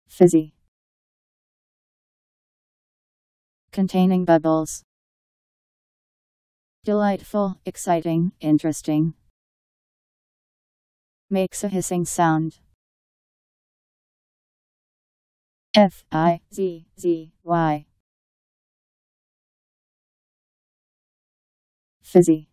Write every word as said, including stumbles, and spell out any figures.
Fizzy. Containing bubbles. Delightful, exciting, interesting. Makes a hissing sound. F I Z Z Y. Fizzy.